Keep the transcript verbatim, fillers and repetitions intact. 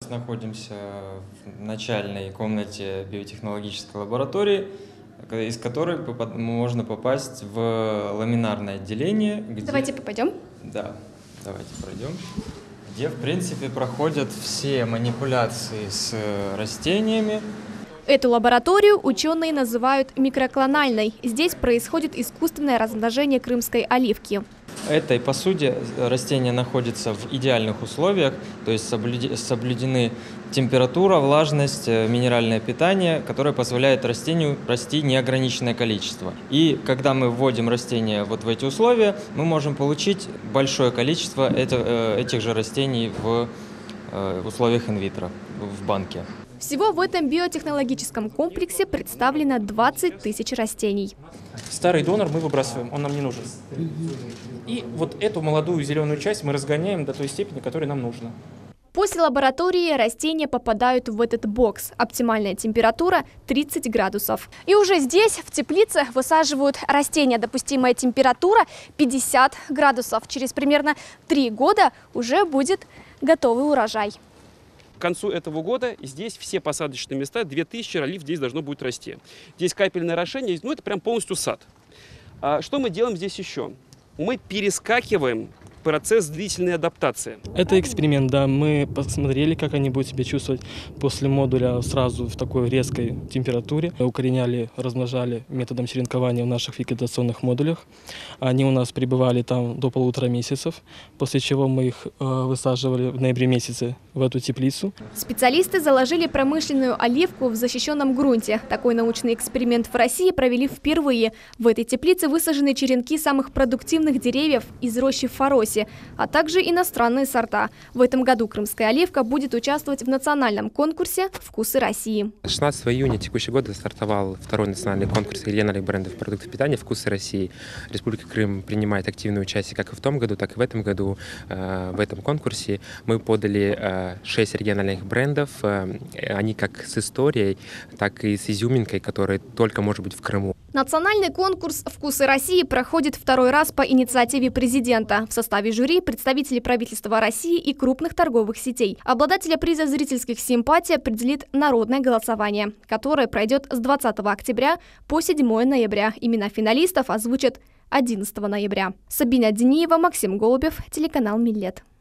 сейчас находимся в начальной комнате биотехнологической лаборатории, из которой можно попасть в ламинарное отделение. Где... Давайте попадем. Да, давайте пройдем. Где, в принципе, проходят все манипуляции с растениями. Эту лабораторию ученые называют микроклональной. Здесь происходит искусственное размножение крымской оливки. Этой посуде растение находится в идеальных условиях, то есть соблюдены температура, влажность, минеральное питание, которое позволяет растению расти неограниченное количество. И когда мы вводим растение вот в эти условия, мы можем получить большое количество этих же растений в условиях инвитро, в банке. Всего в этом биотехнологическом комплексе представлено двадцать тысяч растений. Старый донор мы выбрасываем, он нам не нужен. И вот эту молодую зеленую часть мы разгоняем до той степени, которой нам нужно. После лаборатории растения попадают в этот бокс. Оптимальная температура тридцать градусов. И уже здесь, в теплице, высаживают растения. Допустимая температура пятьдесят градусов. Через примерно три года уже будет готовый урожай. К концу этого года здесь все посадочные места, две тысячи олив здесь должно будет расти. Здесь капельное орошение, ну это прям полностью сад. А что мы делаем здесь еще? Мы перескакиваем процесс длительной адаптации. Это эксперимент, да. Мы посмотрели, как они будут себя чувствовать после модуля сразу в такой резкой температуре. Укореняли, размножали методом черенкования в наших вегетационных модулях. Они у нас пребывали там до полутора месяцев, после чего мы их э, высаживали в ноябре месяце в эту теплицу. Специалисты заложили промышленную оливку в защищенном грунте. Такой научный эксперимент в России провели впервые. В этой теплице высажены черенки самых продуктивных деревьев из рощи в Фаросе, а также иностранные сорта. В этом году крымская оливка будет участвовать в национальном конкурсе «Вкусы России». шестнадцатого июня текущего года стартовал второй национальный конкурс региональных брендов продуктов питания «Вкусы России». Республика Крым принимает активное участие как и в том году, так и в этом году. В этом конкурсе мы подали шесть региональных брендов. Они как с историей, так и с изюминкой, которая только может быть в Крыму. Национальный конкурс «Вкусы России» проходит второй раз по инициативе президента. В составе жюри представители правительства России и крупных торговых сетей. Обладателя приза зрительских симпатий определит народное голосование, которое пройдет с двадцатого октября по седьмое ноября. Имена финалистов озвучат одиннадцатого ноября. Сабина Дениева, Максим Голубев, телеканал Миллет.